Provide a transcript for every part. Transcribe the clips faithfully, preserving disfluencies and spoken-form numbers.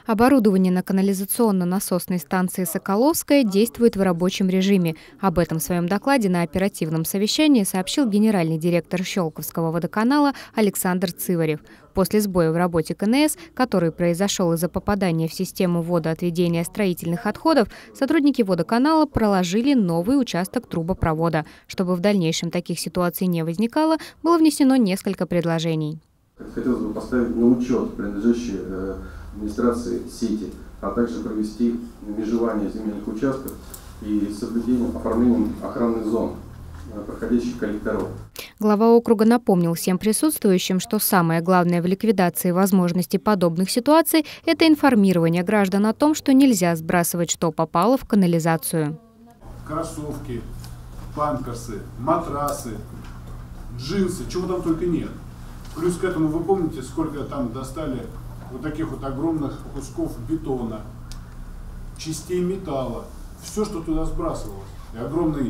Оборудование на канализационно-насосной станции «Соколовская» действует в рабочем режиме. Об этом в своем докладе на оперативном совещании сообщил генеральный директор Щелковского водоканала Александр Цыварев. После сбоя в работе ка эн эс, который произошел из-за попадания в систему водоотведения строительных отходов, сотрудники водоканала проложили новый участок трубопровода. Чтобы в дальнейшем таких ситуаций не возникало, было внесено несколько предложений. Хотелось бы поставить на учет принадлежащие администрации сети, а также провести межевание земельных участков и соблюдением, оформлением охранных зон, проходящих коллекторов. Глава округа напомнил всем присутствующим, что самое главное в ликвидации возможностей подобных ситуаций – это информирование граждан о том, что нельзя сбрасывать, что попало в канализацию. Кроссовки, памперсы, матрасы, джинсы, чего там только нет. Плюс к этому вы помните, сколько там достали вот таких вот огромных кусков бетона, частей металла, все, что туда сбрасывалось. И огромный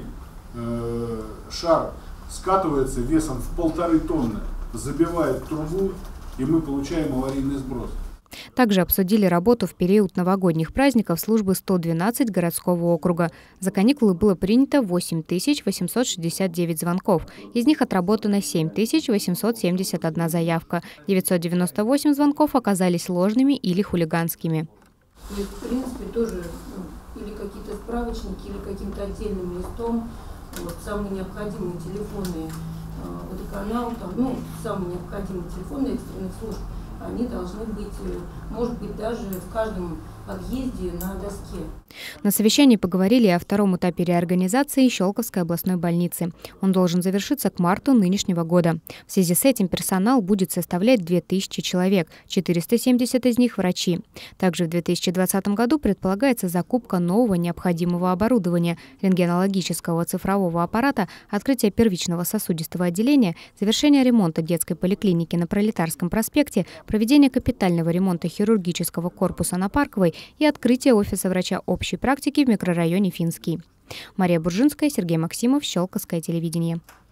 э, шар скатывается весом в полторы тонны, забивает трубу, и мы получаем аварийный сброс. Также обсудили работу в период новогодних праздников службы сто двенадцать городского округа. За каникулы было принято восемь тысяч восемьсот шестьдесят девять звонков. Из них отработано семь тысяч восемьсот семьдесят одна заявка. девятьсот девяносто восемь звонков оказались ложными или хулиганскими. И, в принципе, тоже ну, или какие-то справочники, или каким-то отдельным листом, вот, самые необходимые телефоны э, водоканал, там, ну, самые необходимые телефоны экстренных служб, они должны быть, может быть, даже в каждом подъезде на доске. На совещании поговорили о втором этапе реорганизации Щелковской областной больницы. Он должен завершиться к марту нынешнего года. В связи с этим персонал будет составлять две тысячи человек, четыреста семьдесят из них – врачи. Также в две тысячи двадцатом году предполагается закупка нового необходимого оборудования, рентгенологического цифрового аппарата, открытие первичного сосудистого отделения, завершение ремонта детской поликлиники на Пролетарском проспекте, проведение капитального ремонта хирургического корпуса на Парковой и открытие офиса врача общей практики в микрорайоне Финский. Мария Буржинская, Сергей Максимов, Щелковское телевидение.